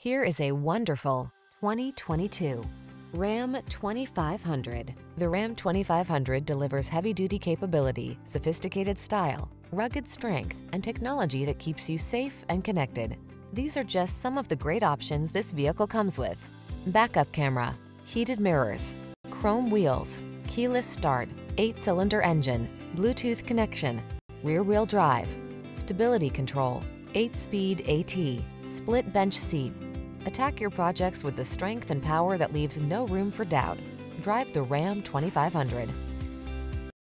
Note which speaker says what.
Speaker 1: Here is a wonderful 2022 Ram 2500. The Ram 2500 delivers heavy-duty capability, sophisticated style, rugged strength, and technology that keeps you safe and connected. These are just some of the great options this vehicle comes with: backup camera, heated mirrors, chrome wheels, keyless start, 8-cylinder engine, Bluetooth connection, rear-wheel drive, stability control, 8-speed AT, split bench seat. Attack your projects with the strength and power that leaves no room for doubt. Drive the Ram 2500.